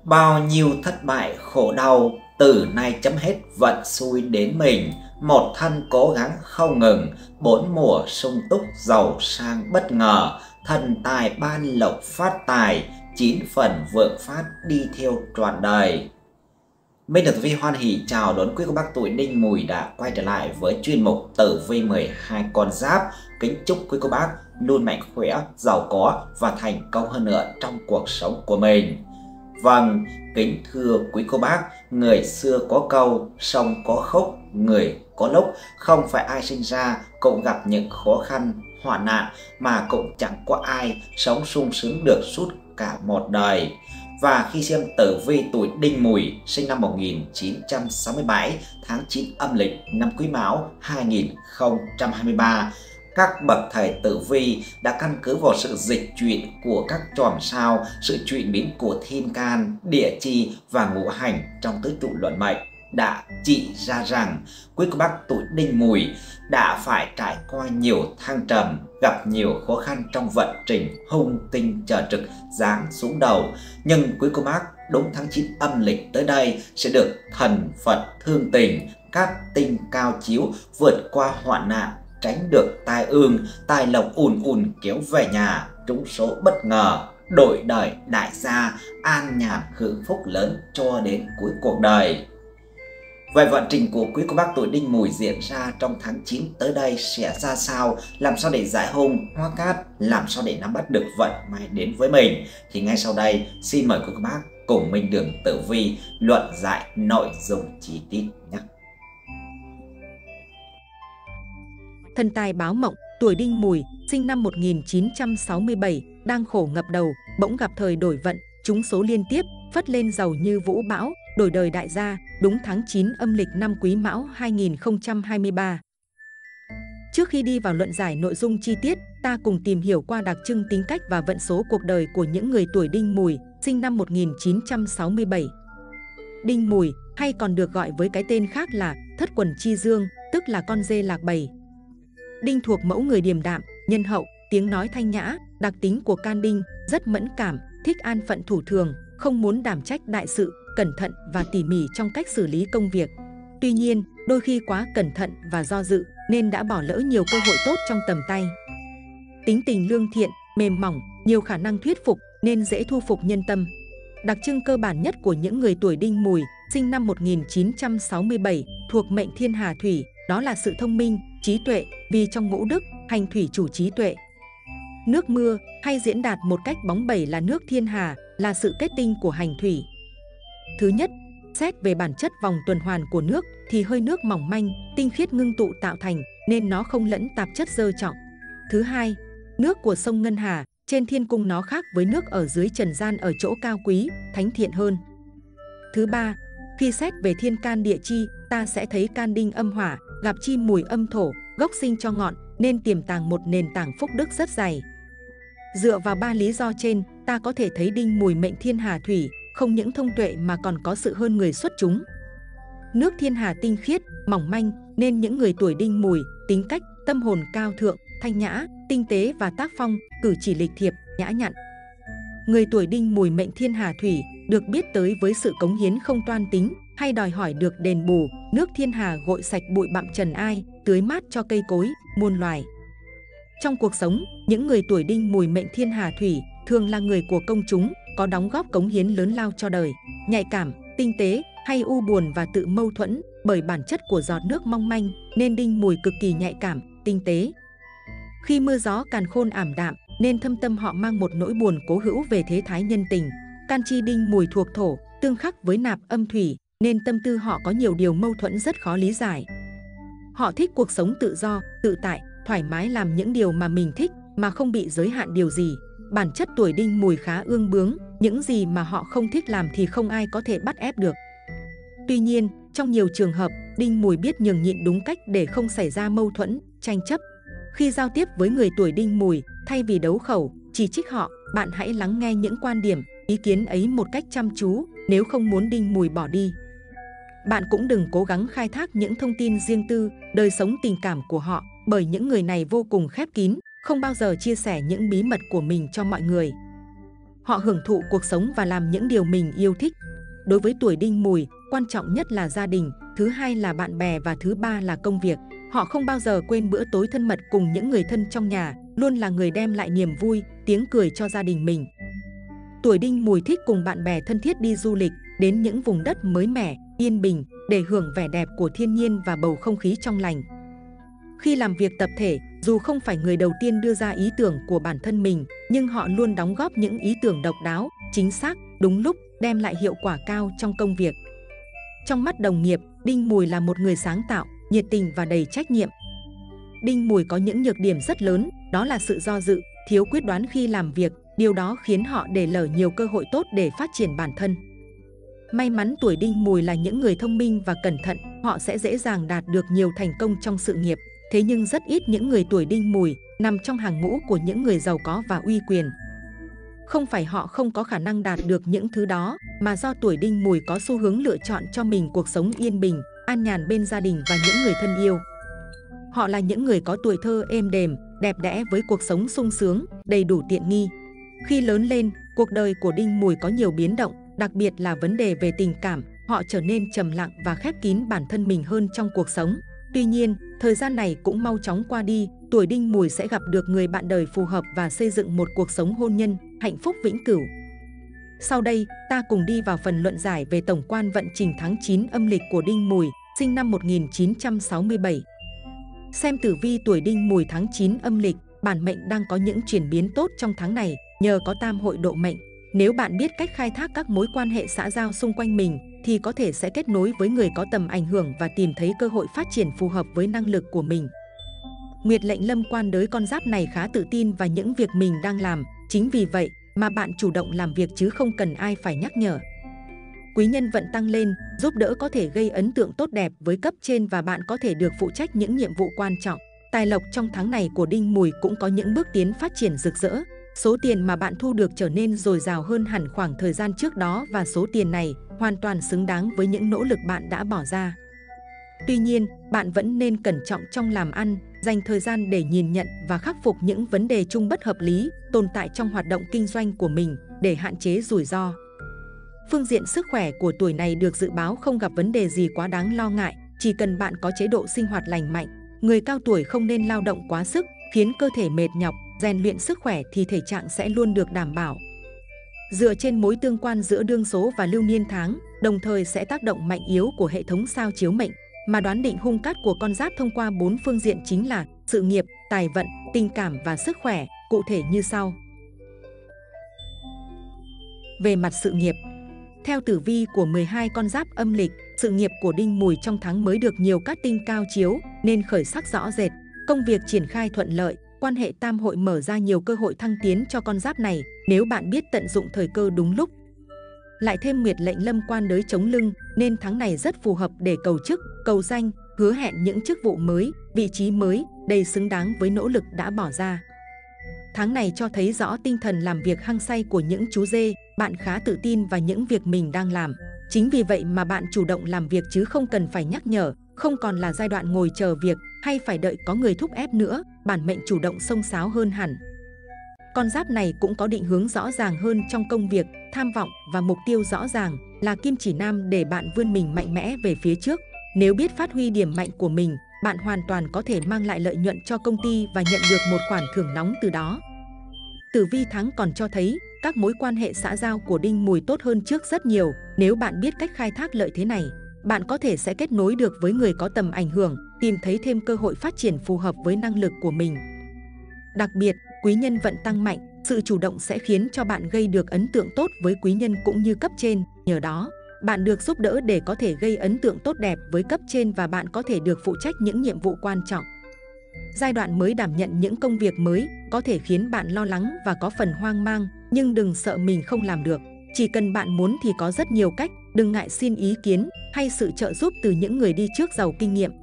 Bao nhiêu thất bại khổ đau, từ nay chấm hết vận xui đến mình. Một thân cố gắng không ngừng, bốn mùa sung túc giàu sang bất ngờ. Thần tài ban lộc phát tài, 9 phần vượng phát đi theo trọn đời. Minh Tử Vi hoan hỉ chào đón quý cô bác tuổi Đinh Mùi đã quay trở lại với chuyên mục Tử Vi 12 con giáp. Kính chúc quý cô bác luôn mạnh khỏe, giàu có và thành công hơn nữa trong cuộc sống của mình. Vâng, kính thưa quý cô bác, người xưa có câu sông có khúc, người có lúc, không phải ai sinh ra cũng gặp những khó khăn, hoạn nạn mà cũng chẳng có ai sống sung sướng được suốt cả một đời. Và khi xem tử vi tuổi Đinh Mùi sinh năm 1967 tháng 9 âm lịch năm Quý Mão 2023, các bậc thầy tử vi đã căn cứ vào sự dịch chuyển của các chòm sao, sự chuyển biến của thiên can, địa chi và ngũ hành trong tứ trụ luận mệnh đã chỉ ra rằng quý cô bác tuổi Đinh Mùi đã phải trải qua nhiều thăng trầm, gặp nhiều khó khăn trong vận trình hung tinh trợ trực giáng xuống đầu. Nhưng quý cô bác đúng tháng 9 âm lịch tới đây sẽ được thần Phật thương tình, các tinh cao chiếu vượt qua hoạn nạn, tránh được tai ương, tài lộc ùn ùn kéo về nhà, trúng số bất ngờ, đổi đời đại gia, an nhàn hưởng phúc lớn cho đến cuối cuộc đời. Vậy vận trình của quý cô bác tuổi Đinh Mùi diễn ra trong tháng 9 tới đây sẽ ra sao? Làm sao để giải hung hoa cát? Làm sao để nắm bắt được vận may đến với mình? Thì ngay sau đây xin mời quý cô bác cùng Minh Đường Tử Vi luận giải nội dung chi tiết nhé. Thần tài báo mộng, tuổi Đinh Mùi, sinh năm 1967, đang khổ ngập đầu, bỗng gặp thời đổi vận, trúng số liên tiếp, phất lên giàu như vũ bão, đổi đời đại gia, đúng tháng 9 âm lịch năm Quý Mão 2023. Trước khi đi vào luận giải nội dung chi tiết, ta cùng tìm hiểu qua đặc trưng tính cách và vận số cuộc đời của những người tuổi Đinh Mùi, sinh năm 1967. Đinh Mùi, hay còn được gọi với cái tên khác là Thất Quần Chi Dương, tức là con dê lạc bầy. Đinh thuộc mẫu người điềm đạm, nhân hậu, tiếng nói thanh nhã, đặc tính của can Đinh, rất mẫn cảm, thích an phận thủ thường, không muốn đảm trách đại sự, cẩn thận và tỉ mỉ trong cách xử lý công việc. Tuy nhiên, đôi khi quá cẩn thận và do dự nên đã bỏ lỡ nhiều cơ hội tốt trong tầm tay. Tính tình lương thiện, mềm mỏng, nhiều khả năng thuyết phục nên dễ thu phục nhân tâm. Đặc trưng cơ bản nhất của những người tuổi Đinh Mùi, sinh năm 1967, thuộc mệnh Thiên Hà Thủy, đó là sự thông minh, trí tuệ, vì trong ngũ đức, hành thủy chủ trí tuệ. Nước mưa, hay diễn đạt một cách bóng bẩy là nước Thiên Hà, là sự kết tinh của hành thủy. Thứ nhất, xét về bản chất vòng tuần hoàn của nước thì hơi nước mỏng manh, tinh khiết ngưng tụ tạo thành nên nó không lẫn tạp chất dơ trọng. Thứ hai, nước của sông Ngân Hà trên thiên cung nó khác với nước ở dưới trần gian ở chỗ cao quý, thánh thiện hơn. Thứ ba, khi xét về thiên can địa chi, ta sẽ thấy can Đinh âm hỏa, gặp chi Mùi âm thổ, gốc sinh cho ngọn nên tiềm tàng một nền tảng phúc đức rất dày. Dựa vào ba lý do trên, ta có thể thấy Đinh Mùi mệnh Thiên Hà Thủy không những thông tuệ mà còn có sự hơn người xuất chúng. Nước Thiên Hà tinh khiết, mỏng manh nên những người tuổi Đinh Mùi tính cách, tâm hồn cao thượng, thanh nhã, tinh tế và tác phong, cử chỉ lịch thiệp, nhã nhặn. Người tuổi Đinh Mùi mệnh Thiên Hà Thủy được biết tới với sự cống hiến không toan tính, hay đòi hỏi được đền bù. Nước Thiên Hà gội sạch bụi bặm trần ai, tưới mát cho cây cối, muôn loài. Trong cuộc sống, những người tuổi Đinh Mùi mệnh Thiên Hà Thủy thường là người của công chúng, có đóng góp cống hiến lớn lao cho đời, nhạy cảm, tinh tế, hay u buồn và tự mâu thuẫn. Bởi bản chất của giọt nước mong manh nên Đinh Mùi cực kỳ nhạy cảm, tinh tế. Khi mưa gió càn khôn ảm đạm nên thâm tâm họ mang một nỗi buồn cố hữu về thế thái nhân tình. Can chi Đinh Mùi thuộc thổ, tương khắc với nạp âm thủy nên tâm tư họ có nhiều điều mâu thuẫn rất khó lý giải. Họ thích cuộc sống tự do, tự tại, thoải mái làm những điều mà mình thích mà không bị giới hạn điều gì. Bản chất tuổi Đinh Mùi khá ương bướng, những gì mà họ không thích làm thì không ai có thể bắt ép được. Tuy nhiên, trong nhiều trường hợp, Đinh Mùi biết nhường nhịn đúng cách để không xảy ra mâu thuẫn, tranh chấp. Khi giao tiếp với người tuổi Đinh Mùi, thay vì đấu khẩu, chỉ trích họ, bạn hãy lắng nghe những quan điểm, ý kiến ấy một cách chăm chú, nếu không muốn Đinh Mùi bỏ đi. Bạn cũng đừng cố gắng khai thác những thông tin riêng tư, đời sống tình cảm của họ, bởi những người này vô cùng khép kín, không bao giờ chia sẻ những bí mật của mình cho mọi người. Họ hưởng thụ cuộc sống và làm những điều mình yêu thích. Đối với tuổi Đinh Mùi, quan trọng nhất là gia đình, thứ hai là bạn bè và thứ ba là công việc. Họ không bao giờ quên bữa tối thân mật cùng những người thân trong nhà, luôn là người đem lại niềm vui, tiếng cười cho gia đình mình. Tuổi Đinh Mùi thích cùng bạn bè thân thiết đi du lịch, đến những vùng đất mới mẻ, yên bình để hưởng vẻ đẹp của thiên nhiên và bầu không khí trong lành. Khi làm việc tập thể, dù không phải người đầu tiên đưa ra ý tưởng của bản thân mình, nhưng họ luôn đóng góp những ý tưởng độc đáo, chính xác, đúng lúc, đem lại hiệu quả cao trong công việc. Trong mắt đồng nghiệp, Đinh Mùi là một người sáng tạo, nhiệt tình và đầy trách nhiệm. Đinh Mùi có những nhược điểm rất lớn, đó là sự do dự, thiếu quyết đoán khi làm việc, điều đó khiến họ để lỡ nhiều cơ hội tốt để phát triển bản thân. May mắn tuổi Đinh Mùi là những người thông minh và cẩn thận, họ sẽ dễ dàng đạt được nhiều thành công trong sự nghiệp. Thế nhưng rất ít những người tuổi Đinh Mùi nằm trong hàng ngũ của những người giàu có và uy quyền. Không phải họ không có khả năng đạt được những thứ đó, mà do tuổi Đinh Mùi có xu hướng lựa chọn cho mình cuộc sống yên bình, an nhàn bên gia đình và những người thân yêu. Họ là những người có tuổi thơ êm đềm, đẹp đẽ với cuộc sống sung sướng, đầy đủ tiện nghi. Khi lớn lên, cuộc đời của Đinh Mùi có nhiều biến động, đặc biệt là vấn đề về tình cảm, họ trở nên trầm lặng và khép kín bản thân mình hơn trong cuộc sống. Tuy nhiên, thời gian này cũng mau chóng qua đi, tuổi Đinh Mùi sẽ gặp được người bạn đời phù hợp và xây dựng một cuộc sống hôn nhân, hạnh phúc vĩnh cửu. Sau đây, ta cùng đi vào phần luận giải về tổng quan vận trình tháng 9 âm lịch của Đinh Mùi, sinh năm 1967. Xem tử vi tuổi Đinh Mùi tháng 9 âm lịch, bản mệnh đang có những chuyển biến tốt trong tháng này, nhờ có tam hội độ mệnh. Nếu bạn biết cách khai thác các mối quan hệ xã giao xung quanh mình, thì có thể sẽ kết nối với người có tầm ảnh hưởng và tìm thấy cơ hội phát triển phù hợp với năng lực của mình. Nguyệt lệnh lâm quan đới con giáp này khá tự tin vào những việc mình đang làm, chính vì vậy mà bạn chủ động làm việc chứ không cần ai phải nhắc nhở. Quý nhân vận tăng lên, giúp đỡ có thể gây ấn tượng tốt đẹp với cấp trên và bạn có thể được phụ trách những nhiệm vụ quan trọng. Tài lộc trong tháng này của Đinh Mùi cũng có những bước tiến phát triển rực rỡ. Số tiền mà bạn thu được trở nên dồi dào hơn hẳn khoảng thời gian trước đó và số tiền này hoàn toàn xứng đáng với những nỗ lực bạn đã bỏ ra. Tuy nhiên, bạn vẫn nên cẩn trọng trong làm ăn, dành thời gian để nhìn nhận và khắc phục những vấn đề chung bất hợp lý tồn tại trong hoạt động kinh doanh của mình để hạn chế rủi ro. Phương diện sức khỏe của tuổi này được dự báo không gặp vấn đề gì quá đáng lo ngại, chỉ cần bạn có chế độ sinh hoạt lành mạnh. Người cao tuổi không nên lao động quá sức, khiến cơ thể mệt nhọc, rèn luyện sức khỏe thì thể trạng sẽ luôn được đảm bảo. Dựa trên mối tương quan giữa đương số và lưu niên tháng, đồng thời sẽ tác động mạnh yếu của hệ thống sao chiếu mệnh, mà đoán định hung cát của con giáp thông qua 4 phương diện chính là sự nghiệp, tài vận, tình cảm và sức khỏe, cụ thể như sau. Về mặt sự nghiệp, theo tử vi của 12 con giáp âm lịch, sự nghiệp của Đinh Mùi trong tháng mới được nhiều cát tinh cao chiếu nên khởi sắc rõ rệt, công việc triển khai thuận lợi, quan hệ tam hội mở ra nhiều cơ hội thăng tiến cho con giáp này nếu bạn biết tận dụng thời cơ đúng lúc. Lại thêm nguyệt lệnh lâm quan đới chống lưng nên tháng này rất phù hợp để cầu chức, cầu danh, hứa hẹn những chức vụ mới, vị trí mới, đầy xứng đáng với nỗ lực đã bỏ ra. Tháng này cho thấy rõ tinh thần làm việc hăng say của những chú dê, bạn khá tự tin vào những việc mình đang làm. Chính vì vậy mà bạn chủ động làm việc chứ không cần phải nhắc nhở, không còn là giai đoạn ngồi chờ việc hay phải đợi có người thúc ép nữa, bản mệnh chủ động xông xáo hơn hẳn. Con giáp này cũng có định hướng rõ ràng hơn trong công việc, tham vọng và mục tiêu rõ ràng là kim chỉ nam để bạn vươn mình mạnh mẽ về phía trước. Nếu biết phát huy điểm mạnh của mình, bạn hoàn toàn có thể mang lại lợi nhuận cho công ty và nhận được một khoản thưởng nóng từ đó. Tử vi tháng còn cho thấy các mối quan hệ xã giao của Đinh Mùi tốt hơn trước rất nhiều. Nếu bạn biết cách khai thác lợi thế này, bạn có thể sẽ kết nối được với người có tầm ảnh hưởng, tìm thấy thêm cơ hội phát triển phù hợp với năng lực của mình. Đặc biệt, quý nhân vận tăng mạnh, sự chủ động sẽ khiến cho bạn gây được ấn tượng tốt với quý nhân cũng như cấp trên. Nhờ đó, bạn được giúp đỡ để có thể gây ấn tượng tốt đẹp với cấp trên và bạn có thể được phụ trách những nhiệm vụ quan trọng. Giai đoạn mới đảm nhận những công việc mới có thể khiến bạn lo lắng và có phần hoang mang, nhưng đừng sợ mình không làm được. Chỉ cần bạn muốn thì có rất nhiều cách, đừng ngại xin ý kiến hay sự trợ giúp từ những người đi trước giàu kinh nghiệm.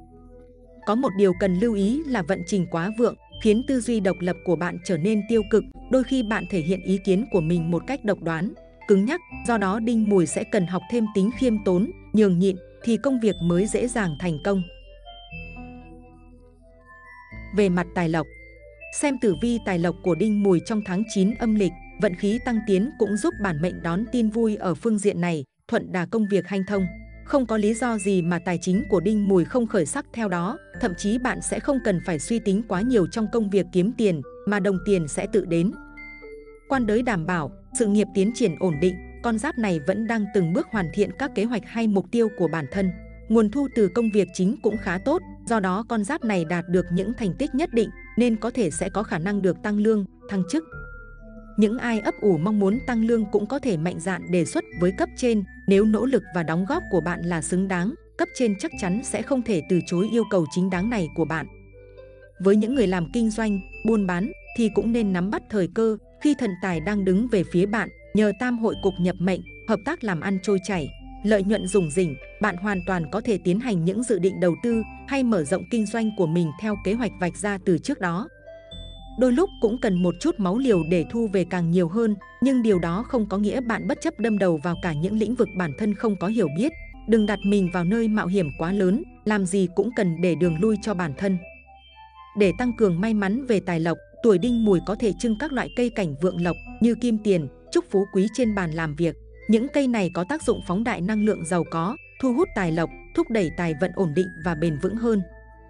Có một điều cần lưu ý là vận trình quá vượng, khiến tư duy độc lập của bạn trở nên tiêu cực, đôi khi bạn thể hiện ý kiến của mình một cách độc đoán, cứng nhắc, do đó Đinh Mùi sẽ cần học thêm tính khiêm tốn, nhường nhịn thì công việc mới dễ dàng thành công. Về mặt tài lộc, xem tử vi tài lộc của Đinh Mùi trong tháng 9 âm lịch, vận khí tăng tiến cũng giúp bản mệnh đón tin vui ở phương diện này, thuận đà công việc hanh thông. Không có lý do gì mà tài chính của Đinh Mùi không khởi sắc theo đó, thậm chí bạn sẽ không cần phải suy tính quá nhiều trong công việc kiếm tiền, mà đồng tiền sẽ tự đến. Quan đới đảm bảo, sự nghiệp tiến triển ổn định, con giáp này vẫn đang từng bước hoàn thiện các kế hoạch hay mục tiêu của bản thân. Nguồn thu từ công việc chính cũng khá tốt, do đó con giáp này đạt được những thành tích nhất định, nên có thể sẽ có khả năng được tăng lương, thăng chức. Những ai ấp ủ mong muốn tăng lương cũng có thể mạnh dạn đề xuất với cấp trên, nếu nỗ lực và đóng góp của bạn là xứng đáng, cấp trên chắc chắn sẽ không thể từ chối yêu cầu chính đáng này của bạn. Với những người làm kinh doanh, buôn bán thì cũng nên nắm bắt thời cơ, khi thần tài đang đứng về phía bạn, nhờ tam hội cục nhập mệnh, hợp tác làm ăn trôi chảy, lợi nhuận rủng rỉnh, bạn hoàn toàn có thể tiến hành những dự định đầu tư hay mở rộng kinh doanh của mình theo kế hoạch vạch ra từ trước đó. Đôi lúc cũng cần một chút máu liều để thu về càng nhiều hơn, nhưng điều đó không có nghĩa bạn bất chấp đâm đầu vào cả những lĩnh vực bản thân không có hiểu biết. Đừng đặt mình vào nơi mạo hiểm quá lớn, làm gì cũng cần để đường lui cho bản thân. Để tăng cường may mắn về tài lộc, tuổi Đinh Mùi có thể trưng các loại cây cảnh vượng lộc như kim tiền, trúc phú quý trên bàn làm việc. Những cây này có tác dụng phóng đại năng lượng giàu có, thu hút tài lộc, thúc đẩy tài vận ổn định và bền vững hơn.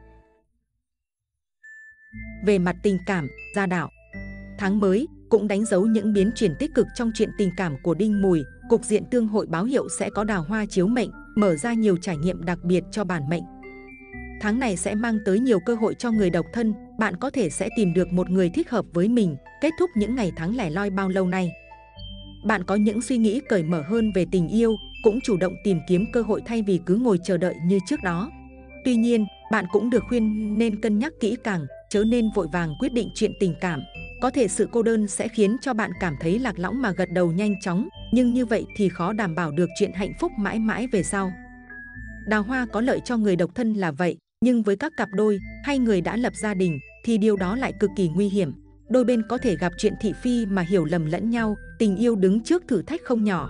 Về mặt tình cảm, gia đạo, tháng mới cũng đánh dấu những biến chuyển tích cực trong chuyện tình cảm của Đinh Mùi. Cục diện tương hội báo hiệu sẽ có đào hoa chiếu mệnh, mở ra nhiều trải nghiệm đặc biệt cho bản mệnh. Tháng này sẽ mang tới nhiều cơ hội cho người độc thân, bạn có thể sẽ tìm được một người thích hợp với mình, kết thúc những ngày tháng lẻ loi bao lâu nay. Bạn có những suy nghĩ cởi mở hơn về tình yêu, cũng chủ động tìm kiếm cơ hội thay vì cứ ngồi chờ đợi như trước đó. Tuy nhiên, bạn cũng được khuyên nên cân nhắc kỹ càng, chớ nên vội vàng quyết định chuyện tình cảm. Có thể sự cô đơn sẽ khiến cho bạn cảm thấy lạc lõng mà gật đầu nhanh chóng, nhưng như vậy thì khó đảm bảo được chuyện hạnh phúc mãi mãi về sau. Đào hoa có lợi cho người độc thân là vậy, nhưng với các cặp đôi hay người đã lập gia đình thì điều đó lại cực kỳ nguy hiểm. Đôi bên có thể gặp chuyện thị phi mà hiểu lầm lẫn nhau, tình yêu đứng trước thử thách không nhỏ.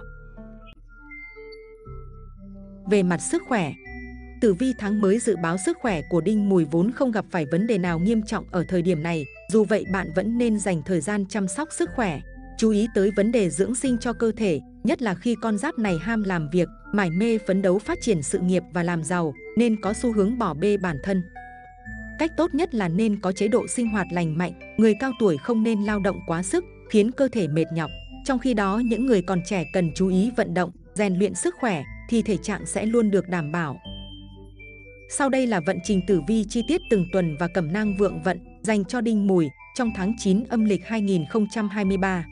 Về mặt sức khỏe, tử vi tháng mới dự báo sức khỏe của Đinh Mùi vốn không gặp phải vấn đề nào nghiêm trọng ở thời điểm này. Dù vậy bạn vẫn nên dành thời gian chăm sóc sức khỏe, chú ý tới vấn đề dưỡng sinh cho cơ thể, nhất là khi con giáp này ham làm việc, mải mê phấn đấu phát triển sự nghiệp và làm giàu, nên có xu hướng bỏ bê bản thân. Cách tốt nhất là nên có chế độ sinh hoạt lành mạnh, người cao tuổi không nên lao động quá sức, khiến cơ thể mệt nhọc. Trong khi đó, những người còn trẻ cần chú ý vận động, rèn luyện sức khỏe thì thể trạng sẽ luôn được đảm bảo. Sau đây là vận trình tử vi chi tiết từng tuần và cẩm nang vượng vận dành cho Đinh Mùi trong tháng 9 âm lịch 2023.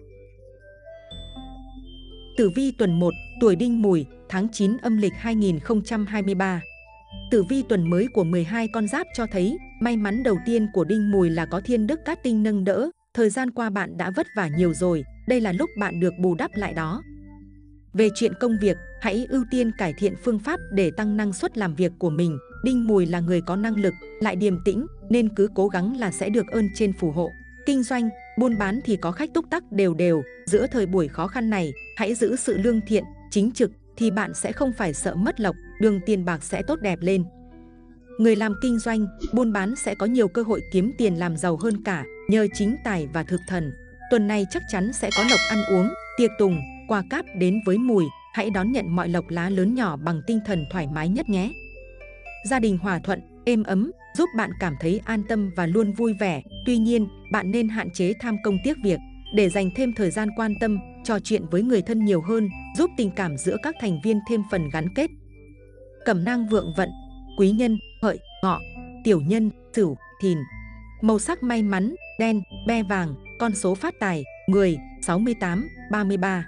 Tử vi tuần 1, tuổi Đinh Mùi, tháng 9 âm lịch 2023. Tử vi tuần mới của 12 con giáp cho thấy, may mắn đầu tiên của Đinh Mùi là có thiên đức cát tinh nâng đỡ. Thời gian qua bạn đã vất vả nhiều rồi, đây là lúc bạn được bù đắp lại đó. Về chuyện công việc, hãy ưu tiên cải thiện phương pháp để tăng năng suất làm việc của mình. Đinh Mùi là người có năng lực, lại điềm tĩnh, nên cứ cố gắng là sẽ được ơn trên phù hộ. Kinh doanh, buôn bán thì có khách túc tắc đều đều. Giữa thời buổi khó khăn này, hãy giữ sự lương thiện, chính trực, thì bạn sẽ không phải sợ mất lộc, đường tiền bạc sẽ tốt đẹp lên. Người làm kinh doanh, buôn bán sẽ có nhiều cơ hội kiếm tiền làm giàu hơn cả, nhờ chính tài và thực thần. Tuần này chắc chắn sẽ có lộc ăn uống, tiệc tùng, quà cáp đến với Mùi. Hãy đón nhận mọi lộc lá lớn nhỏ bằng tinh thần thoải mái nhất nhé. Gia đình hòa thuận, êm ấm, giúp bạn cảm thấy an tâm và luôn vui vẻ. Tuy nhiên, bạn nên hạn chế tham công tiếc việc, để dành thêm thời gian quan tâm, trò chuyện với người thân nhiều hơn, giúp tình cảm giữa các thành viên thêm phần gắn kết. Cẩm nang vượng vận, quý nhân, hợi, ngọ, tiểu nhân, sửu, thìn. Màu sắc may mắn, đen, be vàng, con số phát tài, 10, 68, 33.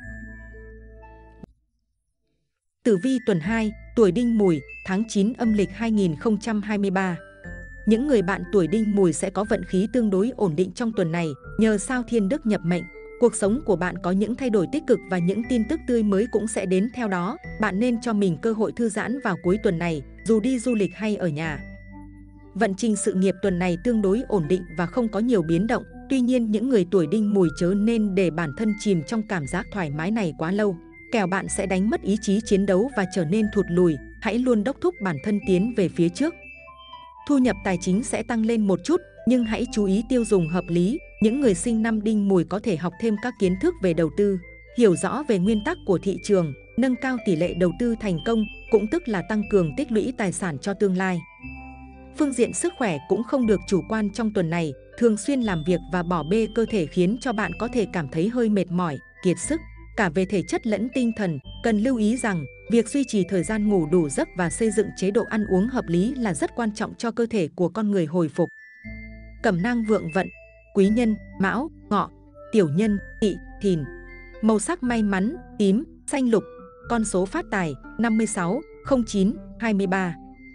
Tử vi tuần 2, tuổi Đinh Mùi, tháng 9 âm lịch 2023. Những người bạn tuổi Đinh Mùi sẽ có vận khí tương đối ổn định trong tuần này, nhờ sao thiên đức nhập mệnh. Cuộc sống của bạn có những thay đổi tích cực và những tin tức tươi mới cũng sẽ đến theo đó. Bạn nên cho mình cơ hội thư giãn vào cuối tuần này, dù đi du lịch hay ở nhà. Vận trình sự nghiệp tuần này tương đối ổn định và không có nhiều biến động. Tuy nhiên, những người tuổi Đinh Mùi chớ nên để bản thân chìm trong cảm giác thoải mái này quá lâu, kẻo bạn sẽ đánh mất ý chí chiến đấu và trở nên thụt lùi. Hãy luôn đốc thúc bản thân tiến về phía trước. Thu nhập tài chính sẽ tăng lên một chút, nhưng hãy chú ý tiêu dùng hợp lý, những người sinh năm Đinh Mùi có thể học thêm các kiến thức về đầu tư, hiểu rõ về nguyên tắc của thị trường, nâng cao tỷ lệ đầu tư thành công, cũng tức là tăng cường tích lũy tài sản cho tương lai. Phương diện sức khỏe cũng không được chủ quan trong tuần này, thường xuyên làm việc và bỏ bê cơ thể khiến cho bạn có thể cảm thấy hơi mệt mỏi, kiệt sức, cả về thể chất lẫn tinh thần. Cần lưu ý rằng, việc duy trì thời gian ngủ đủ giấc và xây dựng chế độ ăn uống hợp lý là rất quan trọng cho cơ thể của con người hồi phục. Cẩm nang vượng vận, quý nhân, Mão, Ngọ, tiểu nhân, Tỵ, Thìn. Màu sắc may mắn, tím, xanh lục. Con số phát tài, 56, 09, 23.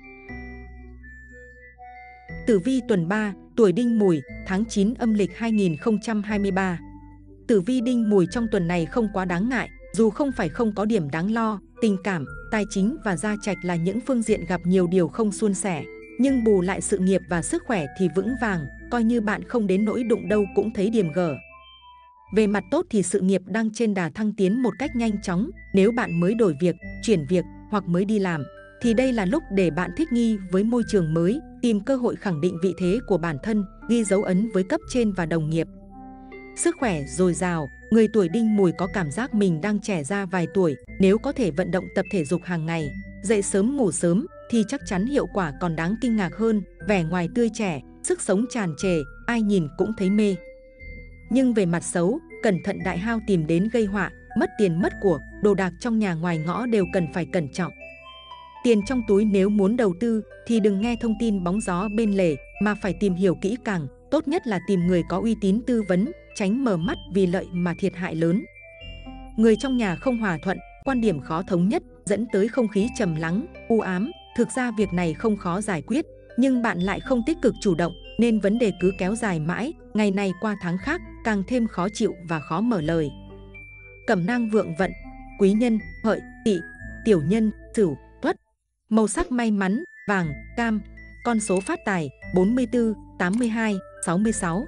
Tử vi tuần 3, tuổi Đinh Mùi, tháng 9 âm lịch 2023. Tử vi Đinh Mùi trong tuần này không quá đáng ngại, dù không phải không có điểm đáng lo, tình cảm, tài chính và gia trạch là những phương diện gặp nhiều điều không suôn sẻ, nhưng bù lại sự nghiệp và sức khỏe thì vững vàng, coi như bạn không đến nỗi đụng đâu cũng thấy điểm gở. Về mặt tốt thì sự nghiệp đang trên đà thăng tiến một cách nhanh chóng, nếu bạn mới đổi việc, chuyển việc hoặc mới đi làm, thì đây là lúc để bạn thích nghi với môi trường mới, tìm cơ hội khẳng định vị thế của bản thân, ghi dấu ấn với cấp trên và đồng nghiệp. Sức khỏe dồi dào, người tuổi Đinh Mùi có cảm giác mình đang trẻ ra vài tuổi, nếu có thể vận động tập thể dục hàng ngày, dậy sớm ngủ sớm thì chắc chắn hiệu quả còn đáng kinh ngạc hơn, vẻ ngoài tươi trẻ, sức sống tràn trề, ai nhìn cũng thấy mê. Nhưng về mặt xấu, cẩn thận đại hao tìm đến gây họa, mất tiền mất của, đồ đạc trong nhà ngoài ngõ đều cần phải cẩn trọng. Tiền trong túi nếu muốn đầu tư thì đừng nghe thông tin bóng gió bên lề mà phải tìm hiểu kỹ càng, tốt nhất là tìm người có uy tín tư vấn, tránh mở mắt vì lợi mà thiệt hại lớn. Người trong nhà không hòa thuận, quan điểm khó thống nhất, dẫn tới không khí trầm lắng, u ám. Thực ra việc này không khó giải quyết, nhưng bạn lại không tích cực chủ động, nên vấn đề cứ kéo dài mãi, ngày này qua tháng khác, càng thêm khó chịu và khó mở lời. Cẩm nang vượng vận, quý nhân, Hợi, Tỵ, tiểu nhân, Sửu, Tuất. Màu sắc may mắn, vàng, cam. Con số phát tài, 44, 82, 66.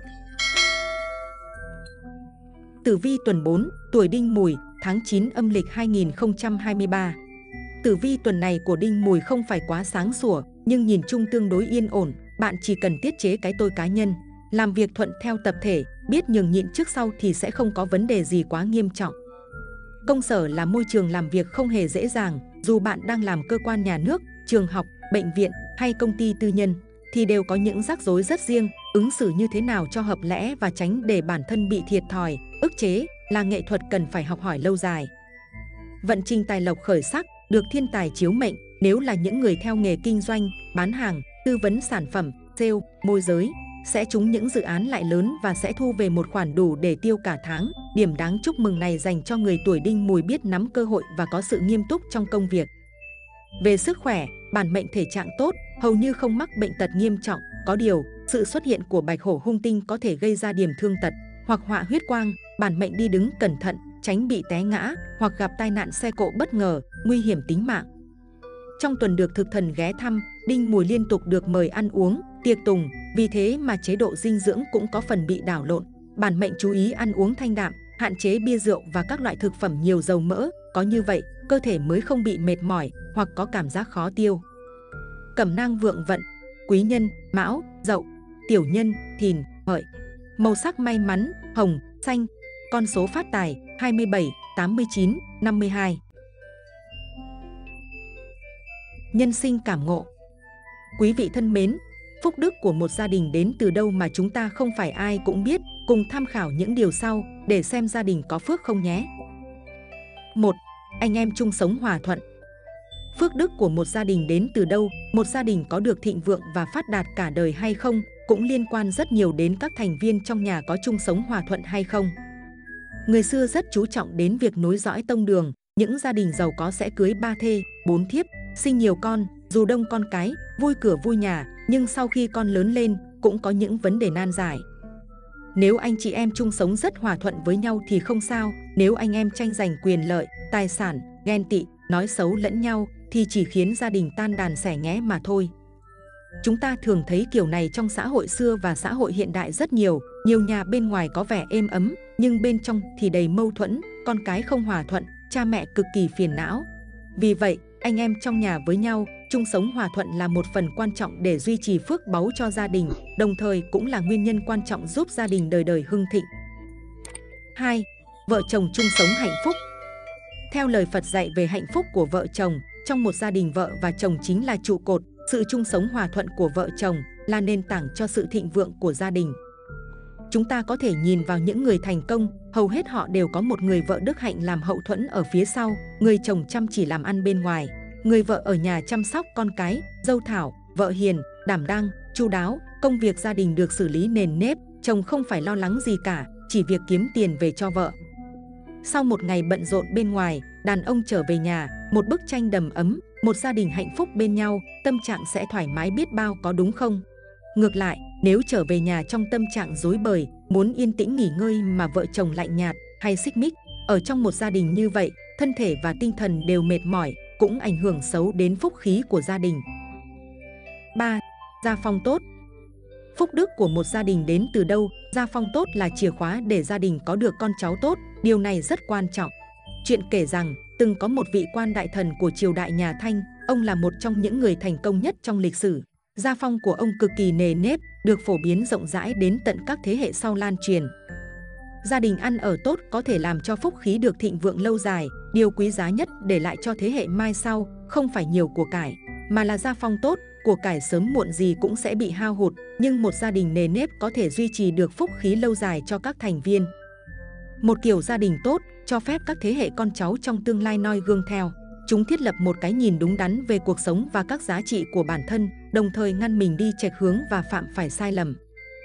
Tử vi tuần 4, tuổi Đinh Mùi, tháng 9 âm lịch 2023. Tử vi tuần này của Đinh Mùi không phải quá sáng sủa, nhưng nhìn chung tương đối yên ổn. Bạn chỉ cần tiết chế cái tôi cá nhân, làm việc thuận theo tập thể, biết nhường nhịn trước sau thì sẽ không có vấn đề gì quá nghiêm trọng. Công sở là môi trường làm việc không hề dễ dàng, dù bạn đang làm cơ quan nhà nước, trường học, bệnh viện hay công ty tư nhân, thì đều có những rắc rối rất riêng, ứng xử như thế nào cho hợp lẽ và tránh để bản thân bị thiệt thòi, ức chế là nghệ thuật cần phải học hỏi lâu dài. Vận trình tài lộc khởi sắc, được thiên tài chiếu mệnh, nếu là những người theo nghề kinh doanh, bán hàng, tư vấn sản phẩm, sale, môi giới, sẽ trúng những dự án lại lớn và sẽ thu về một khoản đủ để tiêu cả tháng. Điểm đáng chúc mừng này dành cho người tuổi Đinh Mùi biết nắm cơ hội và có sự nghiêm túc trong công việc. Về sức khỏe, bản mệnh thể trạng tốt, hầu như không mắc bệnh tật nghiêm trọng, có điều, sự xuất hiện của bạch hổ hung tinh có thể gây ra điểm thương tật hoặc họa huyết quang, bản mệnh đi đứng cẩn thận, tránh bị té ngã hoặc gặp tai nạn xe cộ bất ngờ, nguy hiểm tính mạng. Trong tuần được thực thần ghé thăm, Đinh Mùi liên tục được mời ăn uống, tiệc tùng, vì thế mà chế độ dinh dưỡng cũng có phần bị đảo lộn. Bản mệnh chú ý ăn uống thanh đạm, hạn chế bia rượu và các loại thực phẩm nhiều dầu mỡ, có như vậy, cơ thể mới không bị mệt mỏi hoặc có cảm giác khó tiêu. Cẩm nang vượng vận, quý nhân, Mão, Dậu, tiểu nhân, Thìn, Hợi. Màu sắc may mắn, hồng, xanh. Con số phát tài, 27, 89, 52. Nhân sinh cảm ngộ. Quý vị thân mến, phúc đức của một gia đình đến từ đâu mà chúng ta không phải ai cũng biết, cùng tham khảo những điều sau để xem gia đình có phước không nhé. 1. Anh em chung sống hòa thuận. Phước đức của một gia đình đến từ đâu, một gia đình có được thịnh vượng và phát đạt cả đời hay không, cũng liên quan rất nhiều đến các thành viên trong nhà có chung sống hòa thuận hay không. Người xưa rất chú trọng đến việc nối dõi tông đường, những gia đình giàu có sẽ cưới 3 thê, 4 thiếp, sinh nhiều con, dù đông con cái, vui cửa vui nhà, nhưng sau khi con lớn lên, cũng có những vấn đề nan giải. Nếu anh chị em chung sống rất hòa thuận với nhau thì không sao, nếu anh em tranh giành quyền lợi, tài sản, ghen tị, nói xấu lẫn nhau, thì chỉ khiến gia đình tan đàn xẻ nghé mà thôi. Chúng ta thường thấy kiểu này trong xã hội xưa và xã hội hiện đại rất nhiều nhà bên ngoài có vẻ êm ấm, nhưng bên trong thì đầy mâu thuẫn, con cái không hòa thuận, cha mẹ cực kỳ phiền não. Vì vậy, anh em trong nhà với nhau chung sống hòa thuận là một phần quan trọng để duy trì phước báu cho gia đình, đồng thời cũng là nguyên nhân quan trọng giúp gia đình đời đời hưng thịnh. 2. Vợ chồng chung sống hạnh phúc. Theo lời Phật dạy về hạnh phúc của vợ chồng, trong một gia đình vợ và chồng chính là trụ cột, sự chung sống hòa thuận của vợ chồng là nền tảng cho sự thịnh vượng của gia đình. Chúng ta có thể nhìn vào những người thành công, hầu hết họ đều có một người vợ đức hạnh làm hậu thuẫn ở phía sau, người chồng chăm chỉ làm ăn bên ngoài, người vợ ở nhà chăm sóc con cái, dâu thảo, vợ hiền, đảm đang, chu đáo, công việc gia đình được xử lý nền nếp, chồng không phải lo lắng gì cả, chỉ việc kiếm tiền về cho vợ. Sau một ngày bận rộn bên ngoài, đàn ông trở về nhà, một bức tranh đầm ấm, một gia đình hạnh phúc bên nhau, tâm trạng sẽ thoải mái biết bao, có đúng không? Ngược lại, nếu trở về nhà trong tâm trạng rối bời, muốn yên tĩnh nghỉ ngơi mà vợ chồng lạnh nhạt hay xích mích, ở trong một gia đình như vậy, thân thể và tinh thần đều mệt mỏi, cũng ảnh hưởng xấu đến phúc khí của gia đình. 3. Gia phong tốt. Phúc đức của một gia đình đến từ đâu? Gia phong tốt là chìa khóa để gia đình có được con cháu tốt, điều này rất quan trọng. Chuyện kể rằng, từng có một vị quan đại thần của triều đại nhà Thanh, ông là một trong những người thành công nhất trong lịch sử. Gia phong của ông cực kỳ nề nếp, được phổ biến rộng rãi đến tận các thế hệ sau lan truyền. Gia đình ăn ở tốt có thể làm cho phúc khí được thịnh vượng lâu dài. Điều quý giá nhất để lại cho thế hệ mai sau không phải nhiều của cải, mà là gia phong tốt. Của cải sớm muộn gì cũng sẽ bị hao hụt, nhưng một gia đình nề nếp có thể duy trì được phúc khí lâu dài cho các thành viên. Một kiểu gia đình tốt cho phép các thế hệ con cháu trong tương lai noi gương theo. Chúng thiết lập một cái nhìn đúng đắn về cuộc sống và các giá trị của bản thân, đồng thời ngăn mình đi chệch hướng và phạm phải sai lầm.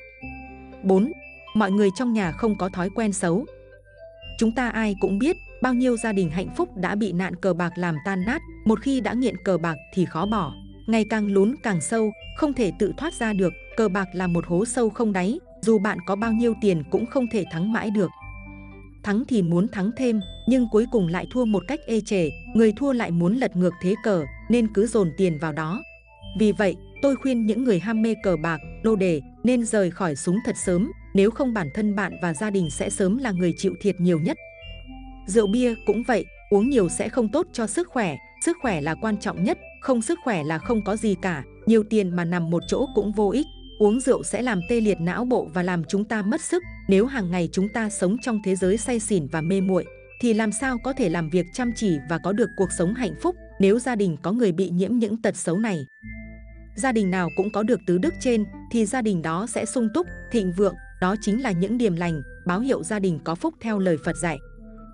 4. Mọi người trong nhà không có thói quen xấu. Chúng ta ai cũng biết, bao nhiêu gia đình hạnh phúc đã bị nạn cờ bạc làm tan nát. Một khi đã nghiện cờ bạc thì khó bỏ, ngày càng lún càng sâu, không thể tự thoát ra được. Cờ bạc là một hố sâu không đáy, dù bạn có bao nhiêu tiền cũng không thể thắng mãi được. Thắng thì muốn thắng thêm, nhưng cuối cùng lại thua một cách ê chề, người thua lại muốn lật ngược thế cờ, nên cứ dồn tiền vào đó. Vì vậy, tôi khuyên những người ham mê cờ bạc, lô đề nên rời khỏi súng thật sớm, nếu không bản thân bạn và gia đình sẽ sớm là người chịu thiệt nhiều nhất. Rượu bia cũng vậy, uống nhiều sẽ không tốt cho sức khỏe là quan trọng nhất, không sức khỏe là không có gì cả, nhiều tiền mà nằm một chỗ cũng vô ích. Uống rượu sẽ làm tê liệt não bộ và làm chúng ta mất sức. Nếu hàng ngày chúng ta sống trong thế giới say xỉn và mê muội, thì làm sao có thể làm việc chăm chỉ và có được cuộc sống hạnh phúc nếu gia đình có người bị nhiễm những tật xấu này. Gia đình nào cũng có được tứ đức trên thì gia đình đó sẽ sung túc, thịnh vượng, đó chính là những điềm lành, báo hiệu gia đình có phúc theo lời Phật dạy.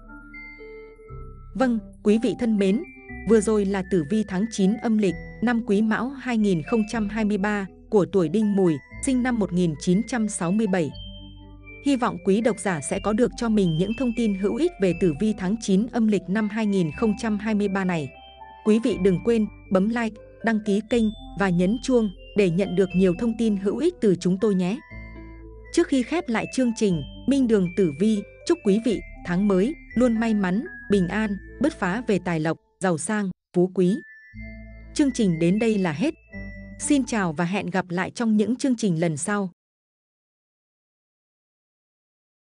Vâng, quý vị thân mến, vừa rồi là tử vi tháng 9 âm lịch, năm Quý Mão 2023 của tuổi Đinh Mùi, sinh năm 1967. Hy vọng quý độc giả sẽ có được cho mình những thông tin hữu ích về tử vi tháng 9 âm lịch năm 2023 này. Quý vị đừng quên bấm like, đăng ký kênh và nhấn chuông để nhận được nhiều thông tin hữu ích từ chúng tôi nhé. Trước khi khép lại chương trình, Minh Đường Tử Vi chúc quý vị tháng mới luôn may mắn, bình an, bứt phá về tài lộc, giàu sang, phú quý. Chương trình đến đây là hết. Xin chào và hẹn gặp lại trong những chương trình lần sau.